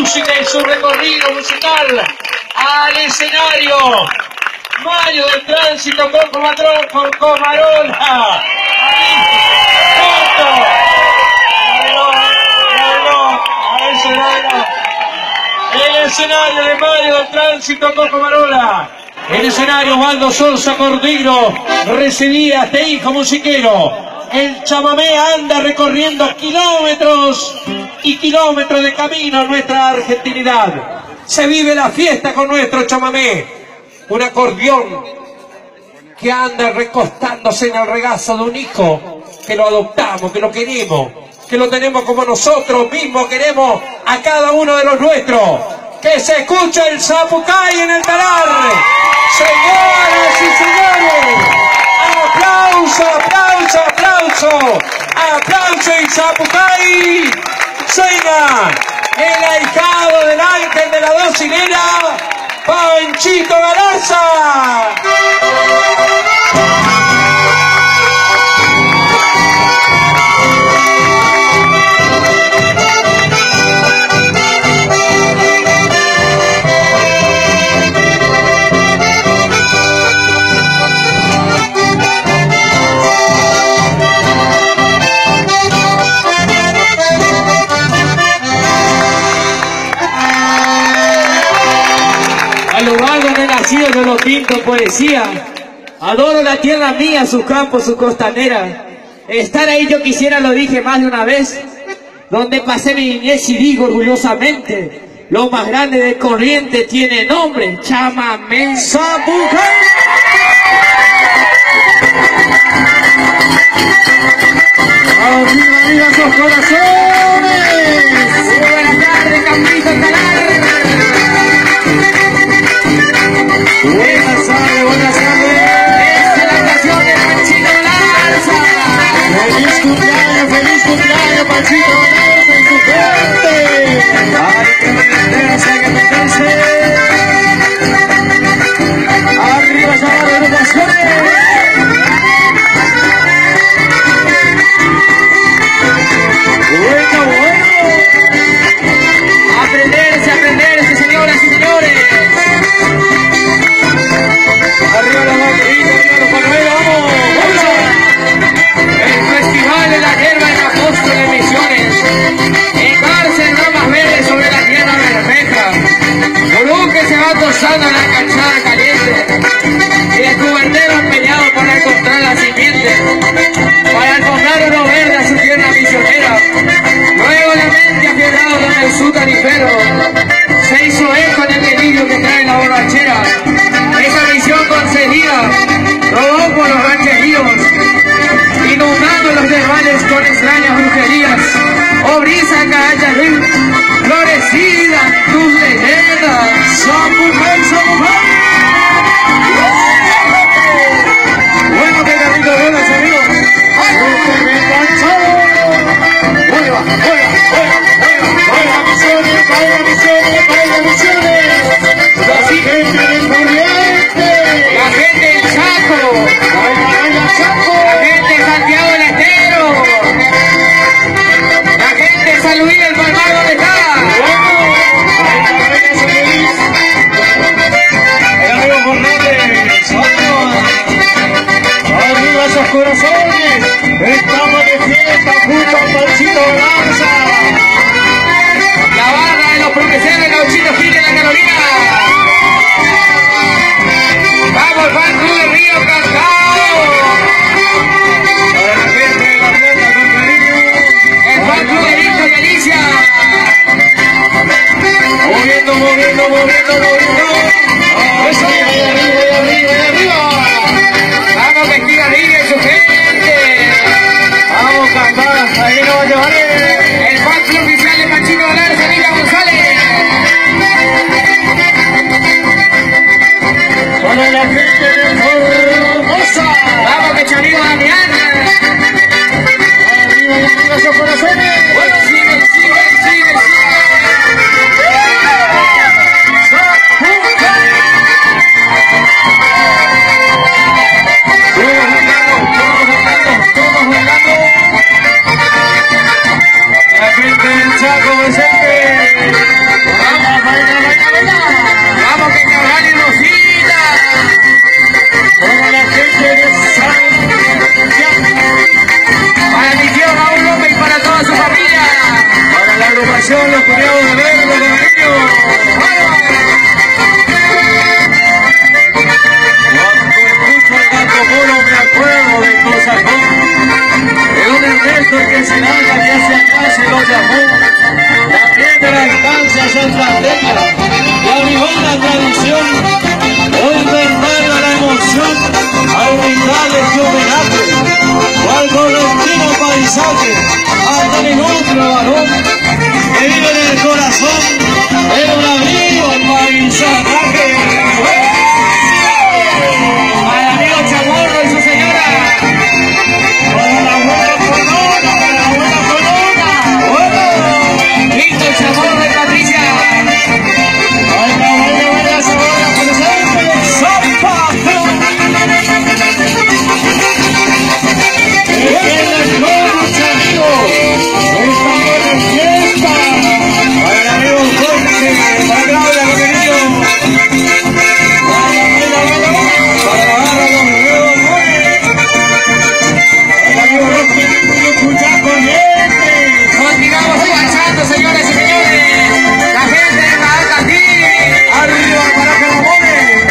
música y su recorrido musical al escenario. Mario del Tránsito con Comarola. El escenario de Mario del Tránsito con Comarola. El escenario Waldo Sosa Cordero recibía a este hijo musiquero. El chamamé anda recorriendo kilómetros y kilómetros de camino en nuestra argentinidad. Se vive la fiesta con nuestro chamamé. Un acordeón que anda recostándose en el regazo de un hijo que lo adoptamos, que lo queremos, que lo tenemos como nosotros mismos queremos a cada uno de los nuestros. Que se escuche el Zapucay en el talar. Señoras y señores, aplauso, aplauso, aplauso, aplauso y Zapucay. Suena el ahijado del ángel de la docinera, Panchito Galarza. Nacido yo lo pinto poesía, adoro la tierra mía, sus campos, su costanera. Estar ahí yo quisiera, lo dije más de una vez, donde pasé mi niñez y digo orgullosamente, lo más grande de Corrientes tiene nombre, chamamé. ¡Zapucay! ¡Arriba, arriba esos corazones! Buenas tardes, Campito Talar. Buenas tardes, buenas tardes. Esta es la canción de Panchito Galarza. Feliz cumpleaños, Panchito Galarza en tu gente. Hay que meterse, hay que meterse. Arriba esa barra de ocasiones. Bueno, bueno. Aprenderse, señoras y señores. Arriba la batería, arriba los panuelos, vamos, vamos. El Festival de la Hierba en Apóstol de Misiones. En cárcel ramas verdes sobre la tierra bermeja. Gurú que se va tosando en la calzada caliente. Y el cuberdero empeñado para encontrar la simiente. Para alfombrar uno verde a su tierra misionera. Luego la mente afiernado con el sutanifero. Se hizo eco en el delirio que trae la borrachera. Esa misión concedida, robó por los rancheríos, inundando los desvales con extrañas brujerías. Oh brisa calle, florecida tus leyendas. ¡Zapucay, Zapucay! Bueno, que Carlito, buenas amigos. ¡Vuelva, misiones, caiga misiones! La gente de Corrientes, la gente del Chaco, la gente de Santiago del Estero, la gente de San Luis del Palmar, ¿dónde está? El amigo Fernández, arriba esos corazones, estamos de fiesta junto a Panchito Galarza. La barra de los profesores Gauchitos Gil de la Carolina. ¡Vamos, Fan Club de Río Cantao! Para la gente de la fiesta con cariño. El Fan Club de Víctor Delicia. Moviendo. Eso, ahí arriba. Vamos, Vestida Riga y su gente. Vamos, cantar. Ahí no va a llevar el Fan Club oficial de Panchito Galarza, Villa González. Para la gente de Formosa. Vamos, que Charigo Damián. Arriba esos corazones. Bueno, sigue. Todos bailando. La gente del Chaco presente. Santiago de Verde, Domingo. Cuando escucho el gato puro me acuerdo de Cosacón, de un Ernesto que se larga que hacia acá se lo llamó, también de la alcanza santandeña, y avivó la tradición, hoy verdad la emoción, al brindarles que homenaje, cual colectivo paisaje, hasta el otro varón, que vive en el corazón, de un amigo paisaje. Al amigo Chamorro y su señora. Para la buena corona, para la buena corona. Bueno, listo el Chamorro de Patricia. Buena sabora, por ejemplo, sopa. En el coche, amigo. Estamos de fiesta. Para el amigo Jorge, para Claudia, lo querido. Para la barra, los nuevos goles. Para el amigo Roque, escuchar corriente. Continuamos marchando, señores y señores. La gente de la alta aquí. Arriba para que lo mueve.